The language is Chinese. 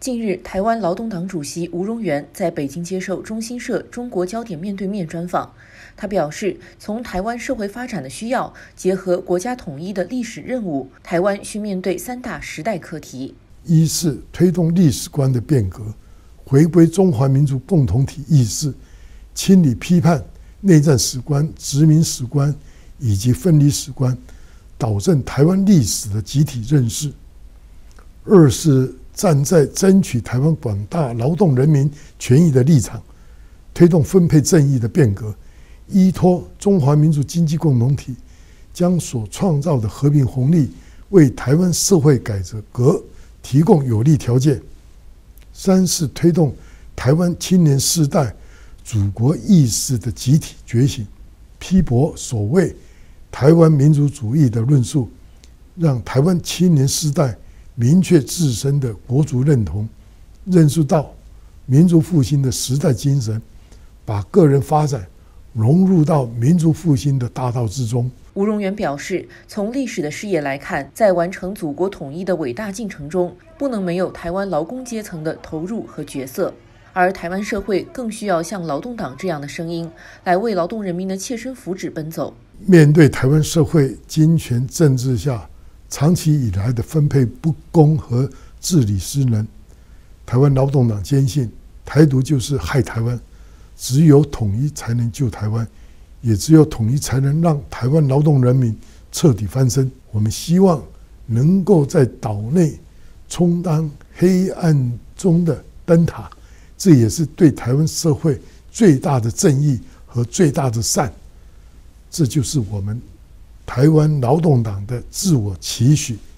近日，台湾劳动党主席吴荣元在北京接受中新社中国焦点面对面专访。他表示，从台湾社会发展的需要，结合国家统一的历史任务，台湾需面对3大时代课题： 一是推动历史观的变革，回归中华民族共同体意识，清理批判内战史观、殖民史观以及分离史观，导正台湾历史的集体认识；二是站在争取台湾广大劳动人民权益的立场，推动分配正义的变革，依托中华民族经济共同体，将所创造的和平红利为台湾社会改革提供有利条件；三是推动台湾青年世代祖国意识的集体觉醒，批驳所谓台湾民族主义的论述，让台湾青年世代明确自身的国族认同，认识到民族复兴的时代精神，把个人发展融入到民族复兴的大道之中。 吴荣元表示，从历史的视野来看，在完成祖国统一的伟大进程中，不能没有台湾劳工阶层的投入和角色，而台湾社会更需要像劳动党这样的声音，来为劳动人民的切身福祉奔走。 面对台湾社会金权政治下长期以来的分配不公和治理失能，台湾劳动党坚信，台独就是害台湾，只有统一才能救台湾，也只有统一才能让台湾劳动人民彻底翻身。我们希望能够在岛内充当黑暗中的灯塔，这也是对台湾社会最大的正义和最大的善。这就是我们台湾劳动党的自我期许。